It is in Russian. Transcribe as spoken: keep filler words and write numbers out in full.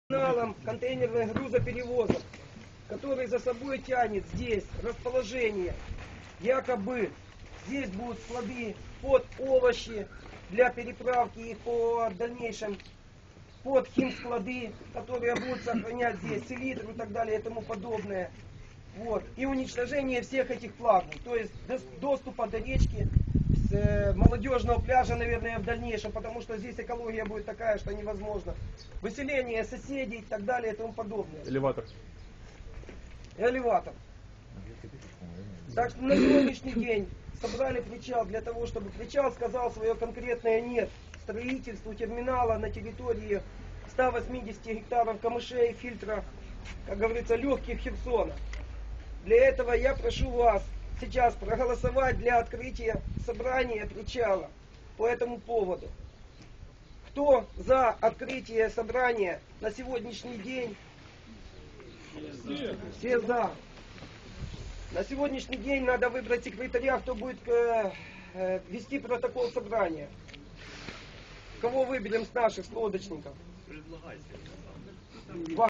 терминалом контейнерных грузоперевозок, который за собой тянет здесь расположение, якобы здесь будут склады под овощи для переправки их по дальнейшем, под химсклады, которые будут сохранять здесь селитру и так далее и тому подобное. Вот. И уничтожение всех этих флагов, то есть доступа до речки, с э, молодежного пляжа, наверное, в дальнейшем, потому что здесь экология будет такая, что невозможно. Выселение соседей и так далее и тому подобное. Элеватор. Элеватор. Так что на сегодняшний день собрали причал для того, чтобы причал сказал свое конкретное нет строительству терминала на территории ста восьмидесяти гектаров камышей, фильтра, как говорится, легких Херсона. Для этого я прошу вас сейчас проголосовать для открытия собрания причала по этому поводу. Кто за открытие собрания на сегодняшний день? Все, Все за. На сегодняшний день надо выбрать секретаря, кто будет э, э, вести протокол собрания. Кого выберем с наших, с лодочников? Предлагайте.